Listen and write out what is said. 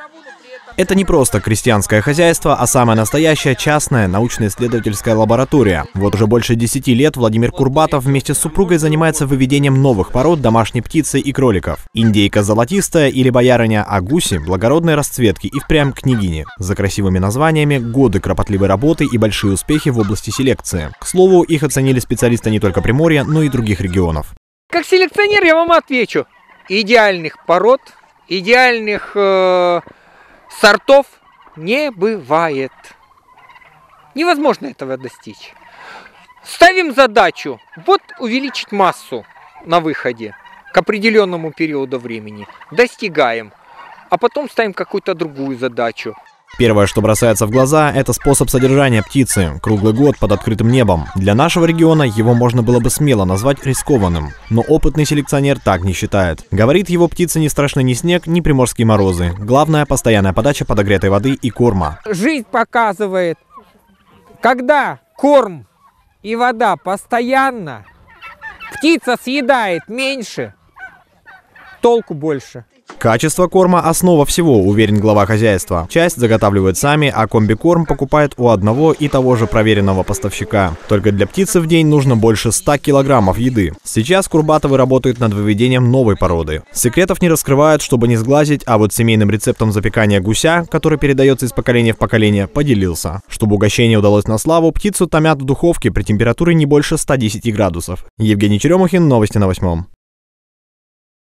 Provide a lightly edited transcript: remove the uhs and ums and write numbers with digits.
Это не просто крестьянское хозяйство, а самая настоящая частная научно-исследовательская лаборатория. Вот уже больше 10 лет Владимир Курбатов вместе с супругой занимается выведением новых пород домашней птицы и кроликов. Индейка золотистая или боярыня, а гуси – благородной расцветки и впрямь княгини. За красивыми названиями, годы кропотливой работы и большие успехи в области селекции. К слову, их оценили специалисты не только Приморья, но и других регионов. Как селекционер я вам отвечу. Идеальных пород, идеальных сортов не бывает. Невозможно этого достичь. Ставим задачу вот увеличить массу на выходе к определенному периоду времени. Достигаем. А потом ставим какую-то другую задачу. Первое, что бросается в глаза, это способ содержания птицы. Круглый год под открытым небом. Для нашего региона его можно было бы смело назвать рискованным. Но опытный селекционер так не считает. Говорит, его птице не страшны ни снег, ни приморские морозы. Главное – постоянная подача подогретой воды и корма. Жизнь показывает, когда корм и вода постоянно, птица съедает меньше, толку больше. Качество корма – основа всего, уверен глава хозяйства. Часть заготавливают сами, а комбикорм покупают у одного и того же проверенного поставщика. Только для птицы в день нужно больше 100 килограммов еды. Сейчас Курбатовы работают над выведением новой породы. Секретов не раскрывают, чтобы не сглазить, а вот семейным рецептом запекания гуся, который передается из поколения в поколение, поделился. Чтобы угощение удалось на славу, птицу томят в духовке при температуре не больше 110 градусов. Евгений Черемухин, новости на 8.